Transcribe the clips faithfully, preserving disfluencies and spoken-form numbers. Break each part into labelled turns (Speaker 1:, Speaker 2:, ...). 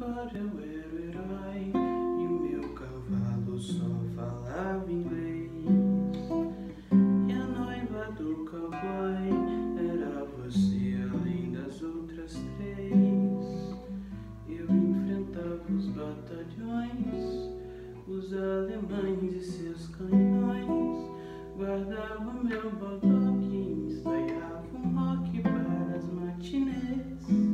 Speaker 1: Agora eu era o herói e o meu cavalo só falava inglês. E a noiva do cowboy era você além das outras três. Eu enfrentava os batalhões, os alemães e seus canhões. Guardava meu baldock e ensaiava um rock para as matinês.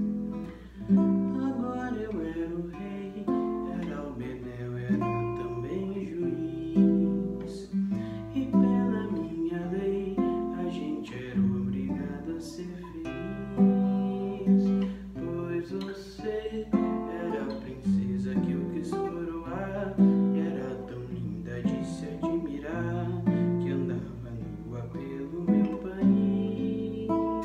Speaker 1: Agora eu era o rei, era o Bedel, era também juiz. E pela minha lei, a gente era obrigado a ser feliz. Pois você era a princesa que eu quis coroar, e era tão linda de se admirar, que andava nua pelo meu país.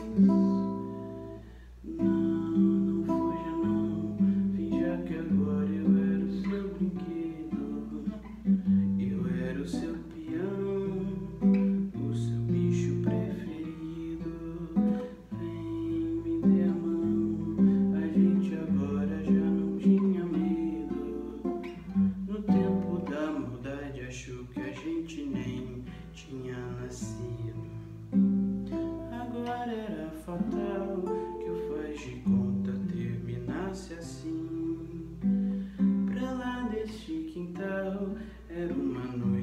Speaker 1: Não, não fuja não, finja que agora eu era o seu brinquedo. Eu era o seu peão, o seu bicho preferido. Vem, me dê a mão, a gente agora já não tinha medo. No tempo da maldade achou que a gente nem tinha nascido. Agora era fatal que o faz de conta terminasse assim. Pra lá deste quintal era uma noite